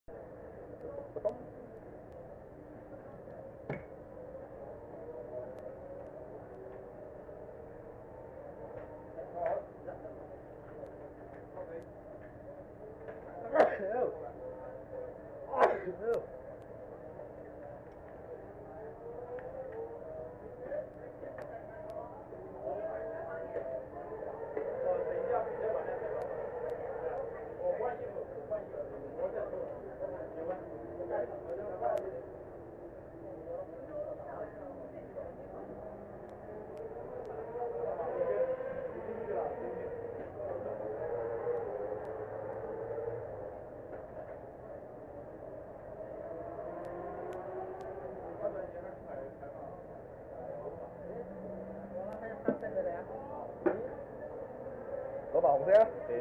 攞埋紅色啊！屌！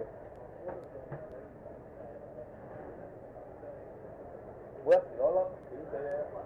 每一時攞粒點死你啊！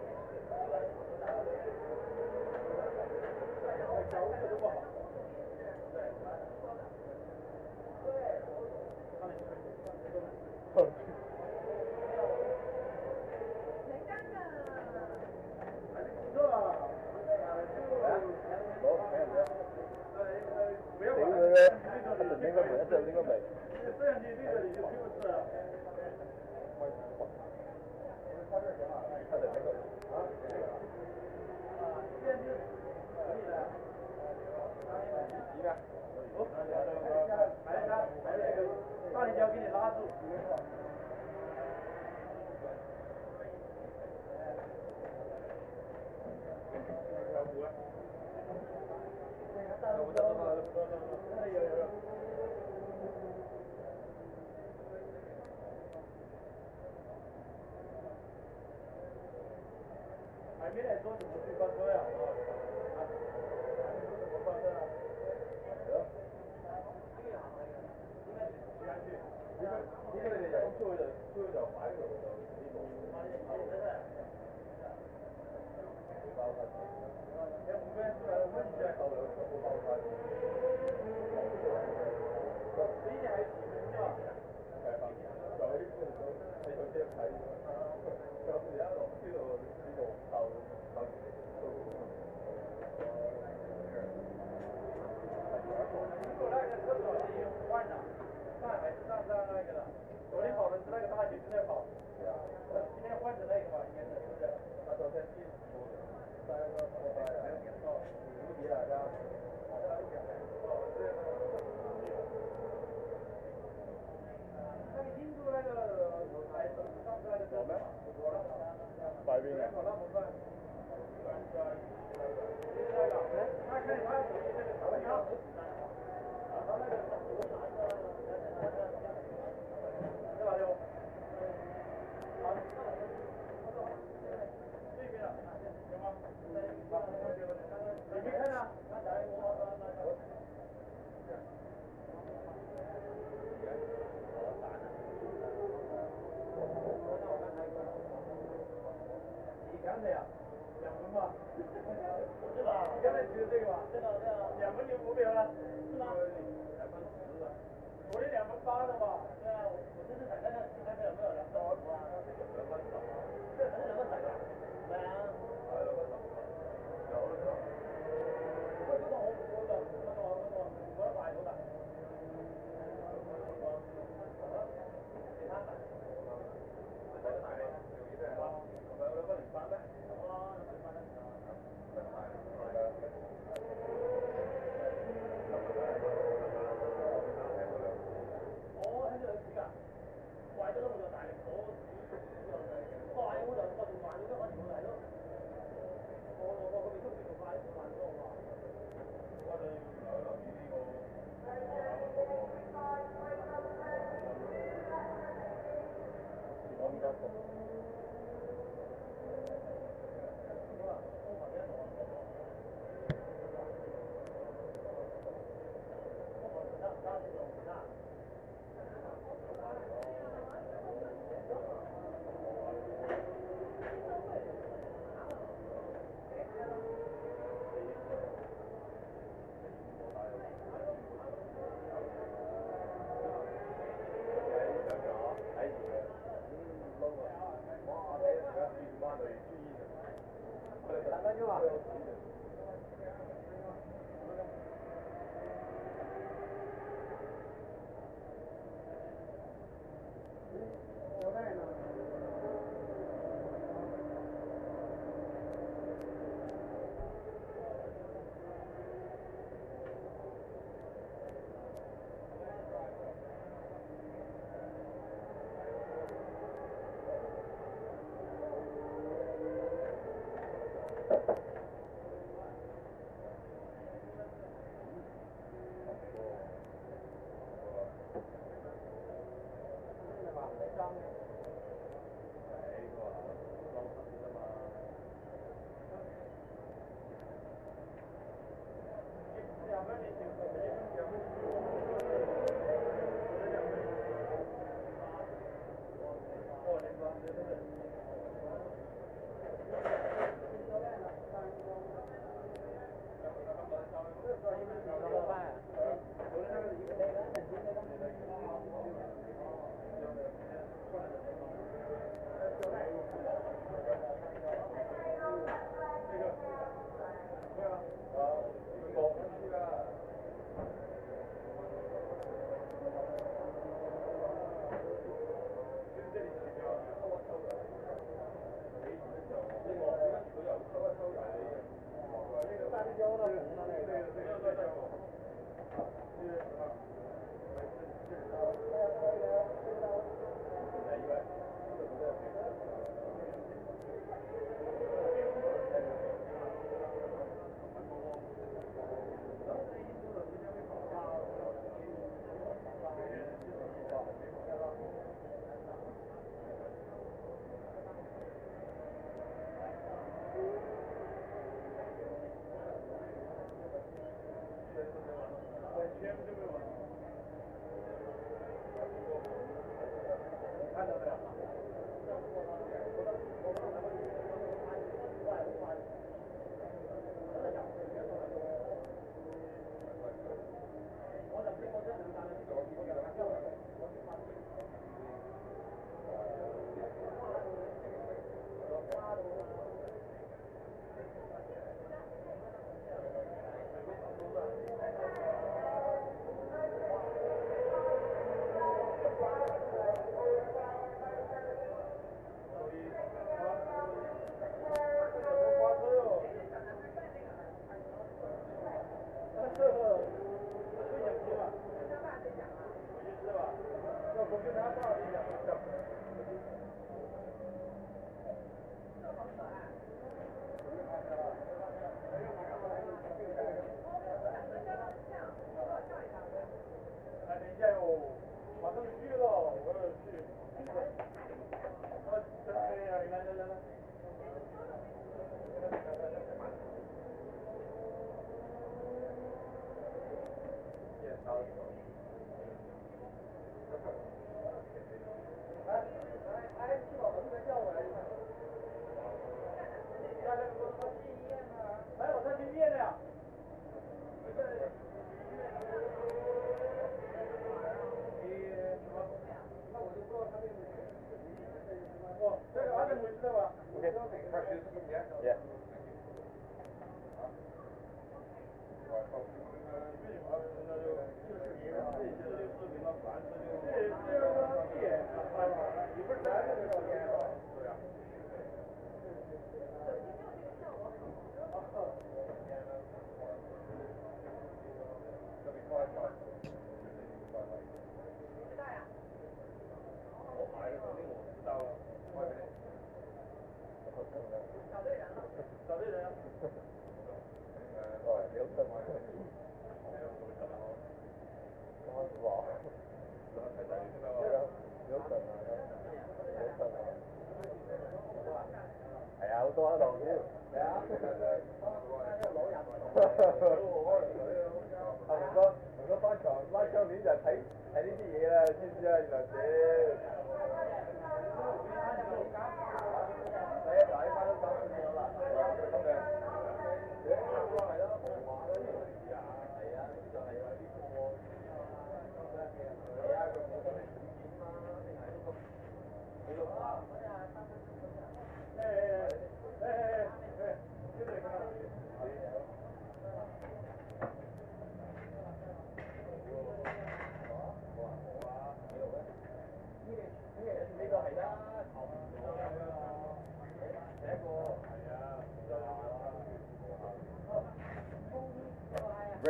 大力胶给你拉住。还没来说怎么去翻车呀？呢個你哋就咁出去就擺喺度就呢度。包曬。你唔咩？乜嘢係後兩個包曬？呢啲係前面啫嘛。係啊，就喺呢度喺度車睇。就而家落呢度後。那个车手已经换了，上那个了。昨天跑的是那个大姐正在跑，今天换成那个吧，应该是不是？他昨天第4多的，3个4个呀，无敌了，这样。那个印度那个来上次那个车我了， 白冰啊。 跑那不算。他看他手机那个头像。你没看啊？你刚才呀，2分吧？是吧？你刚才骑的这个吧？对2分就5秒了，是吗？2分10了。昨天2分8的吧？对啊，我这是在看有没有2分5啊？2分10啊？这还是2分10啊？对啊。有了是吧？我这个我的摆头的。 啊。有带呢。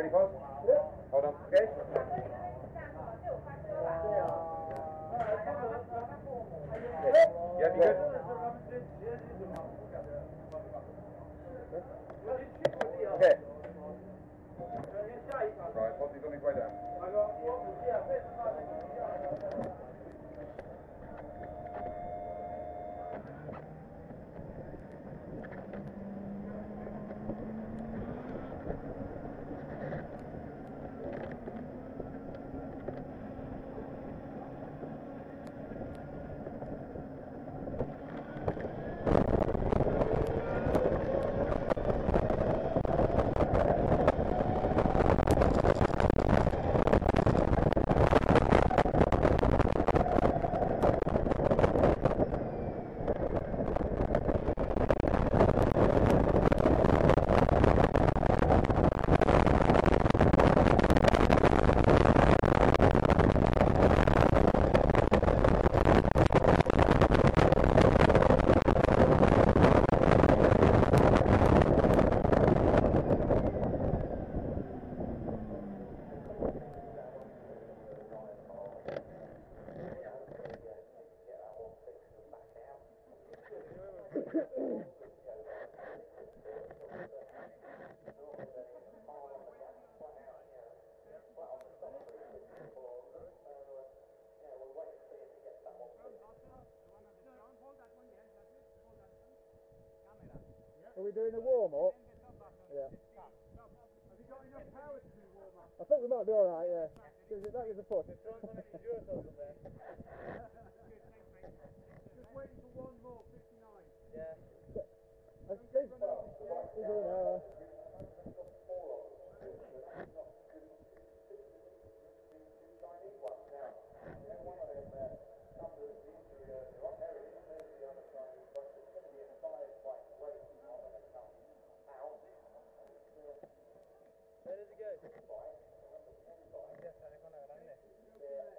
ready, Foz? Yeah. Hold on. Okay. Yeah, you good? Okay. Right, Fozzy's on his way down. Are we doing a warm-up? Yeah. Have you got enough power to do warm-up? I think we might be alright, yeah. That is a push. Just waiting for one more, 59. Yeah. I think we're doing Where does it go?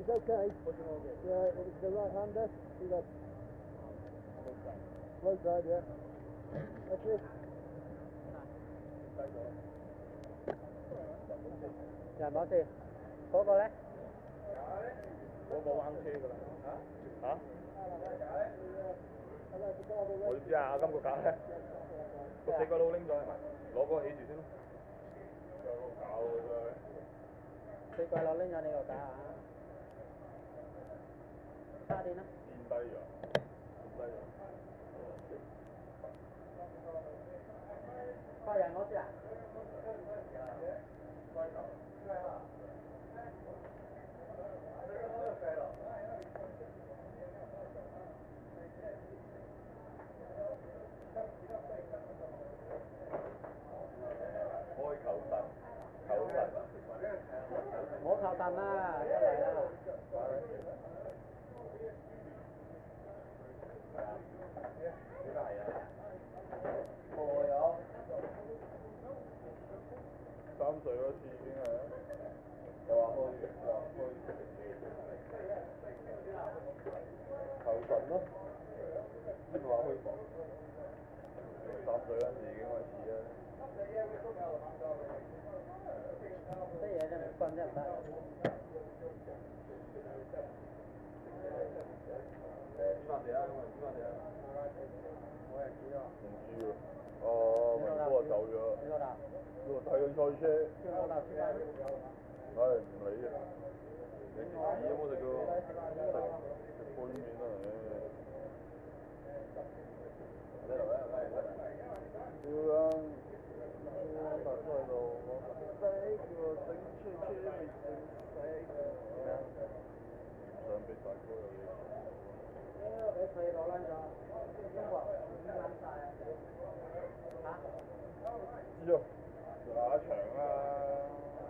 It's okay. Yeah, it's the right hander. See that? Low side, yeah. That's it. Dạ bảo tiền. Có vào đấy. 我冇玩車㗎啦。嚇？我知啊，今個架咧，個四個佬拎咗係咪？攞嗰個起住先咯。有個搞㗎真係。 四個佬拎咗你個架啊？叉電啦。 墊低咗，墊低咗。 個人嗰啲啊？ 開球神，球神。 唔好靠近啦，出嚟啦。 幾大啊？ 破咗。 3歲嗰次已經係，又話開球神咯，邊話開房？3歲嗰陣時已經開始啦。 啲嘢真係分真唔得。 邊笪地啊？邊笪地啊？ 我也知道。 唔知喎。哦，文哥走咗。 你老豆？ 我睇緊賽車。 叫老豆出街。 唉，唔理啊。你食屎有冇食過？食杯麵啊！呢度咧，要啊！打出嚟咯！我死叫我整出車未整死。咩啊？想俾大哥有嘢。 俾佢攞撚咗，中國唔撚晒啊！嚇？ 知啊，下一場啊！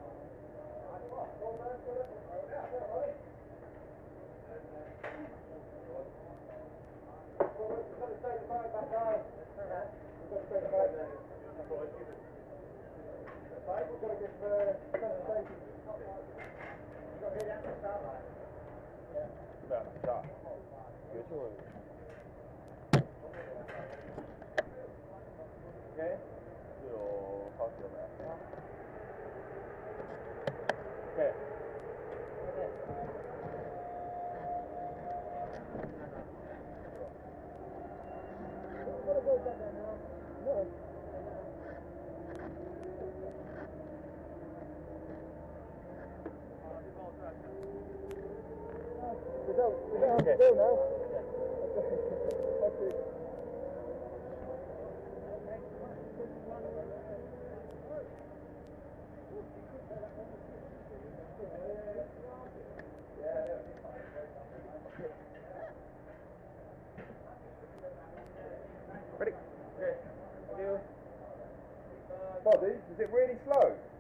咩啊？揸？幾出去？OK，呢度開始咗未啊？OK。 We don't have to go now. Ready? Okay. Thank you. Fozzy, is it really slow?